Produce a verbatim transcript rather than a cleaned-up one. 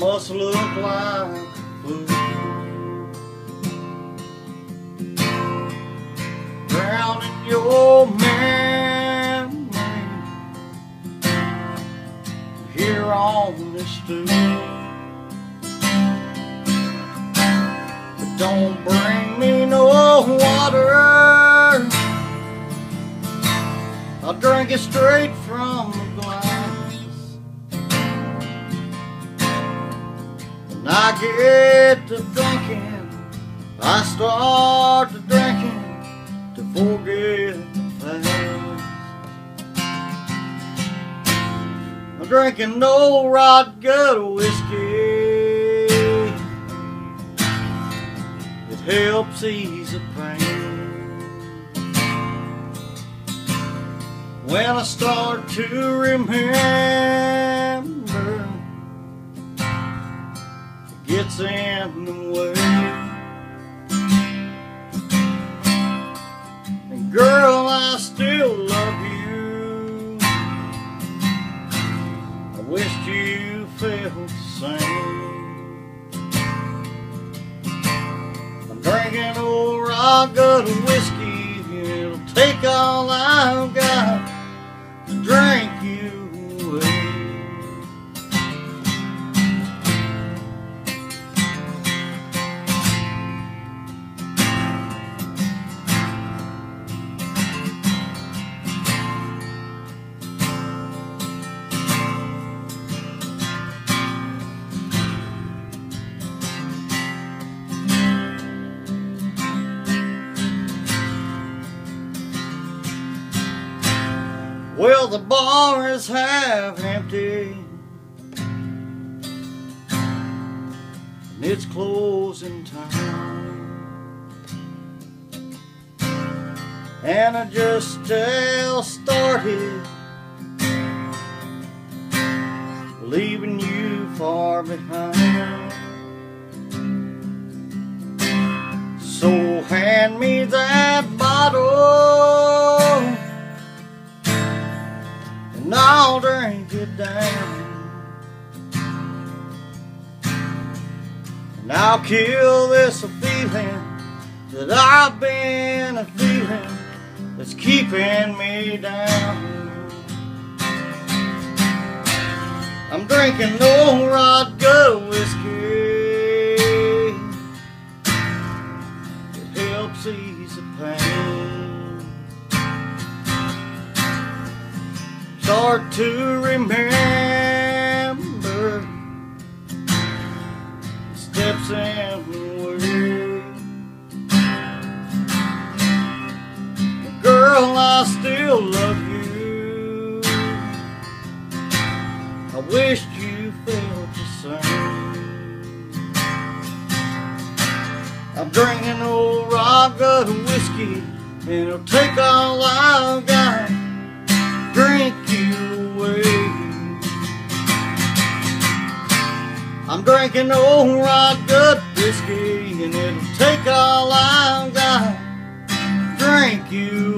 must look like a fool, drowning your memory here on this stool. But don't bring me no water, I'll drink it straight from the glass. When I get to drinking, I start to drinking to forget the past. I'm drinking no rot gut whiskey, it helps ease the pain. When I start to remember, it gets in the way. And girl, I still love you, I wished you felt the same. I'm drinking old rock gut whiskey, it'll take all I've got to drink you away. Well, the bar is half empty and it's closing time, and I just tell started leaving you far behind. So hand me that bottle and I'll drink it down, and I'll kill this feeling that I've been a feeling that's keeping me down. I'm drinking no rot gut whiskey, it helps ease the pain. Start to remember the steps in the way. Girl, I still love you, I wished you felt the same. I'm drinking old rock gut whiskey, and it'll take all I've got to drink you away. I'm drinking old rock gut whiskey, and it'll take all I've got to drink you